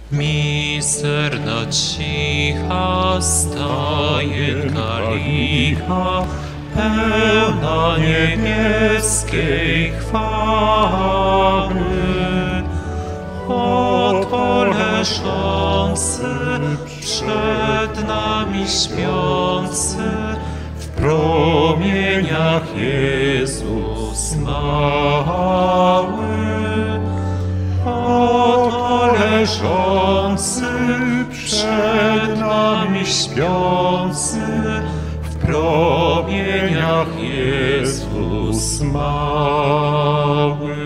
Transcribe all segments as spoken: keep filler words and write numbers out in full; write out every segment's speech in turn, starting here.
Miserna cicha stajenka licha, pełna niebieskiej chwały. Oto leżący, przed nami śpiący, w promieniach Jezus mały. Oto leżący, przed nami śpiący, w promieniach Jezus mały.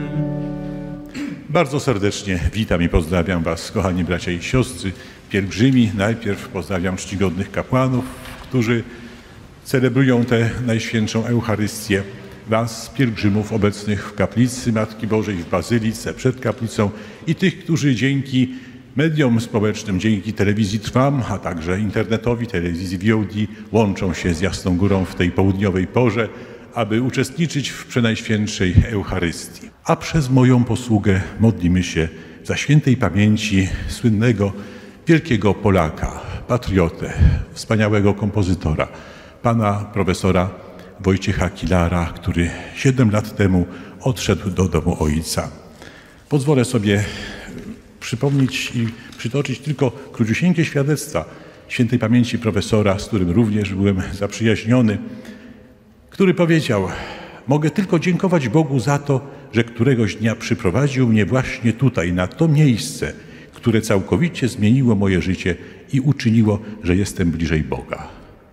Bardzo serdecznie witam i pozdrawiam Was, kochani bracia i siostry, pielgrzymi. Najpierw pozdrawiam czcigodnych kapłanów, którzy celebrują tę Najświętszą Eucharystię. Was, pielgrzymów obecnych w kaplicy Matki Bożej, w Bazylice, przed kaplicą i tych, którzy dzięki mediom społecznym, dzięki telewizji Trwam, a także internetowi, telewizji V O D łączą się z Jasną Górą w tej południowej porze, aby uczestniczyć w Przenajświętszej Eucharystii. A przez moją posługę modlimy się za świętej pamięci słynnego, wielkiego Polaka, patriotę, wspaniałego kompozytora, pana profesora Wojciecha Kilara, który siedem lat temu odszedł do domu Ojca. Pozwolę sobie przypomnieć i przytoczyć tylko króciusieńkie świadectwa świętej pamięci profesora, z którym również byłem zaprzyjaźniony, który powiedział: mogę tylko dziękować Bogu za to, że któregoś dnia przyprowadził mnie właśnie tutaj, na to miejsce, które całkowicie zmieniło moje życie i uczyniło, że jestem bliżej Boga.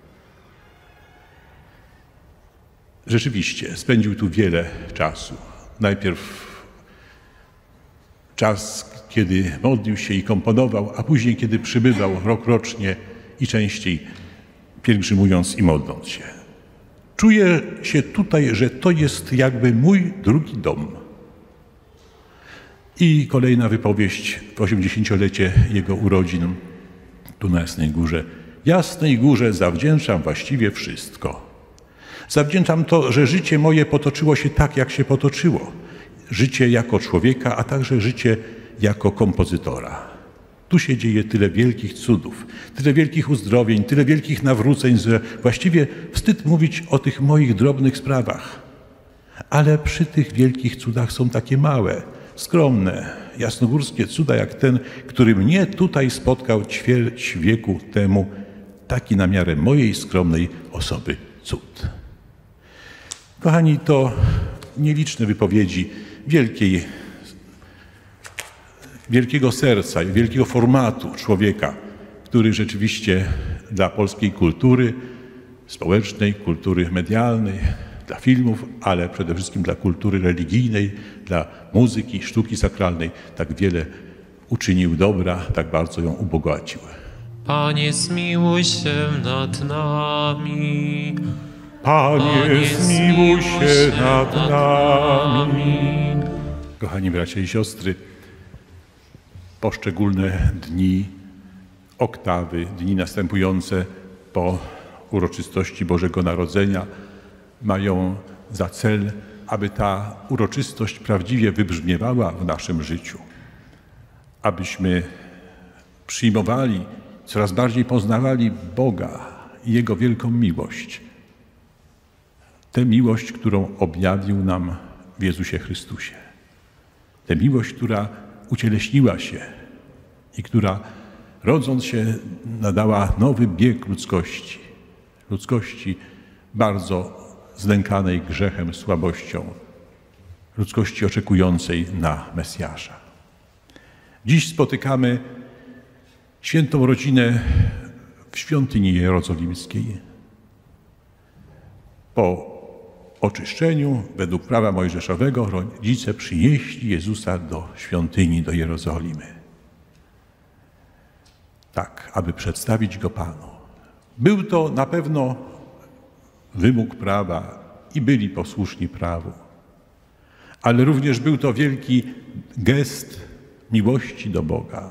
Rzeczywiście, spędził tu wiele czasu. Najpierw czas, kiedy modlił się i komponował, a później, kiedy przybywał rokrocznie i częściej pielgrzymując i modląc się. Czuję się tutaj, że to jest jakby mój drugi dom. I kolejna wypowiedź w osiemdziesięciolecie jego urodzin tu na Jasnej Górze. Jasnej Górze zawdzięczam właściwie wszystko. Zawdzięczam to, że życie moje potoczyło się tak, jak się potoczyło. Życie jako człowieka, a także życie jako kompozytora. Tu się dzieje tyle wielkich cudów, tyle wielkich uzdrowień, tyle wielkich nawróceń, że właściwie wstyd mówić o tych moich drobnych sprawach. Ale przy tych wielkich cudach są takie małe, skromne, jasnogórskie cuda, jak ten, który mnie tutaj spotkał ćwierć wieku temu, taki na miarę mojej skromnej osoby cud. Kochani, to nieliczne wypowiedzi wielkiej, wielkiego serca i wielkiego formatu człowieka, który rzeczywiście dla polskiej kultury społecznej, kultury medialnej, dla filmów, ale przede wszystkim dla kultury religijnej, dla muzyki, sztuki sakralnej tak wiele uczynił dobra, tak bardzo ją ubogacił. Panie, zmiłuj się nad nami. Panie, zmiłuj się nad nami. Kochani bracia i siostry, poszczególne dni, oktawy, dni następujące po uroczystości Bożego Narodzenia mają za cel, aby ta uroczystość prawdziwie wybrzmiewała w naszym życiu. Abyśmy przyjmowali, coraz bardziej poznawali Boga i Jego wielką miłość. Tę miłość, którą objawił nam w Jezusie Chrystusie. Tę miłość, która ucieleśniła się i która, rodząc się, nadała nowy bieg ludzkości. Ludzkości bardzo znękanej grzechem, słabością. Ludzkości oczekującej na Mesjasza. Dziś spotykamy świętą rodzinę w świątyni jerozolimskiej. Po oczyszczeniu, według prawa mojżeszowego, rodzice przynieśli Jezusa do świątyni, do Jerozolimy. Tak, aby przedstawić Go Panu. Był to na pewno wymóg prawa i byli posłuszni prawu. Ale również był to wielki gest miłości do Boga.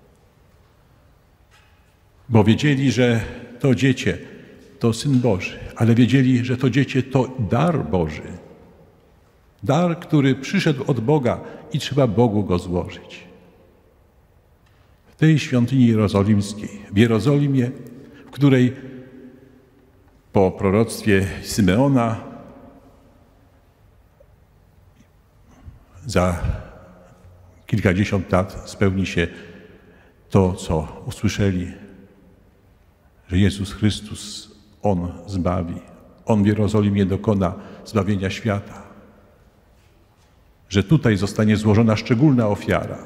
Bo wiedzieli, że to dziecię to Syn Boży, ale wiedzieli, że to dziecię to dar Boży. Dar, który przyszedł od Boga i trzeba Bogu go złożyć. tej świątyni jerozolimskiej, w Jerozolimie, w której po proroctwie Symeona za kilkadziesiąt lat spełni się to, co usłyszeli, że Jezus Chrystus, On zbawi. On w Jerozolimie dokona zbawienia świata. Że tutaj zostanie złożona szczególna ofiara.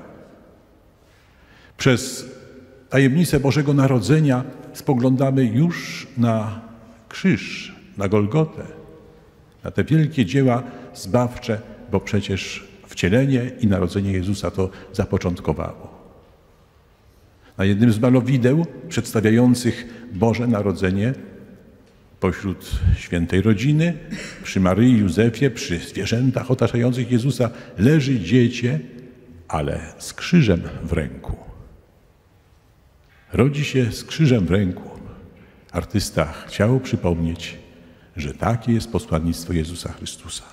Przez tajemnicę Bożego Narodzenia spoglądamy już na krzyż, na Golgotę, na te wielkie dzieła zbawcze, bo przecież wcielenie i narodzenie Jezusa to zapoczątkowało. Na jednym z malowideł przedstawiających Boże Narodzenie pośród świętej rodziny, przy Maryi, Józefie, przy zwierzętach otaczających Jezusa leży dziecię, ale z krzyżem w ręku. Rodzi się z krzyżem w ręku. Artysta chciał przypomnieć, że takie jest posłannictwo Jezusa Chrystusa.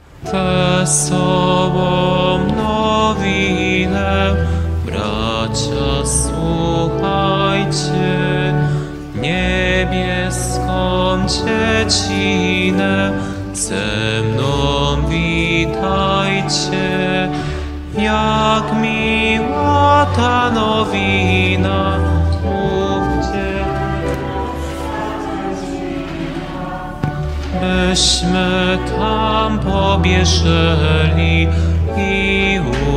Wesołą nowinę, bracia, słuchajcie, niebieską dziecinę ze mną witajcie. Jak miła ta nowina, mówcie, byśmy tam pobieżeli i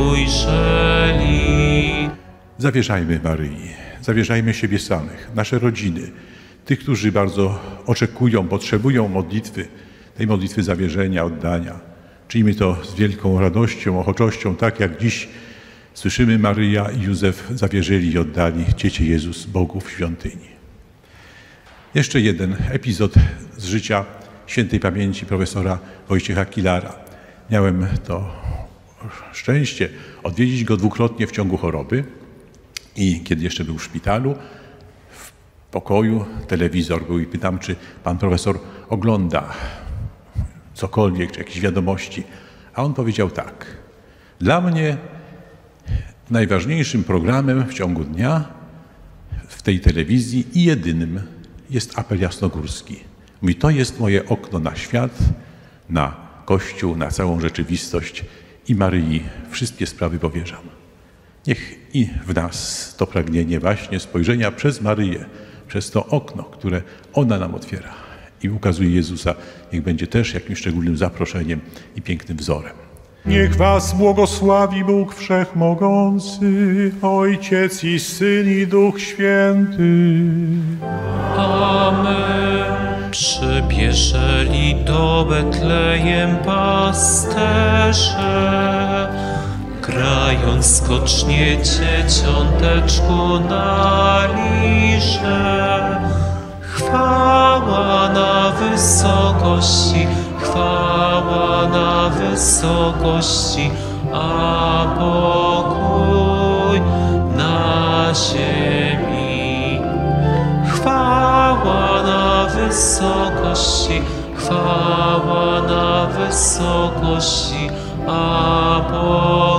ujrzeli. Zawierzajmy Maryi, zawierzajmy siebie samych, nasze rodziny, tych, którzy bardzo oczekują, potrzebują modlitwy, tej modlitwy zawierzenia, oddania. Czyjmy to z wielką radością, ochoczością, tak jak dziś słyszymy, Maryja i Józef zawierzyli i oddali Dziecię Jezus Bogu w świątyni. Jeszcze jeden epizod z życia świętej pamięci profesora Wojciecha Kilara. Miałem to szczęście odwiedzić go dwukrotnie w ciągu choroby i kiedy jeszcze był w szpitalu, w pokoju telewizor był i pytam, czy pan profesor ogląda cokolwiek, czy jakieś wiadomości. A on powiedział tak. Dla mnie najważniejszym programem w ciągu dnia w tej telewizji i jedynym jest apel jasnogórski. Mówi, to jest moje okno na świat, na Kościół, na całą rzeczywistość i Maryi wszystkie sprawy powierzam. Niech i w nas to pragnienie właśnie spojrzenia przez Maryję, przez to okno, które ona nam otwiera i ukazuje Jezusa, niech będzie też jakimś szczególnym zaproszeniem i pięknym wzorem. Niech was błogosławi Bóg Wszechmogący, Ojciec i Syn i Duch Święty. Amen. Przybierzeli do Betlejem pasterze, grając skocznie dzieciąteczku na lirze. Chwała na wysokości, chwała na wysokości, a pokój na ziemi. Chwała na wysokości, chwała na wysokości, a pokój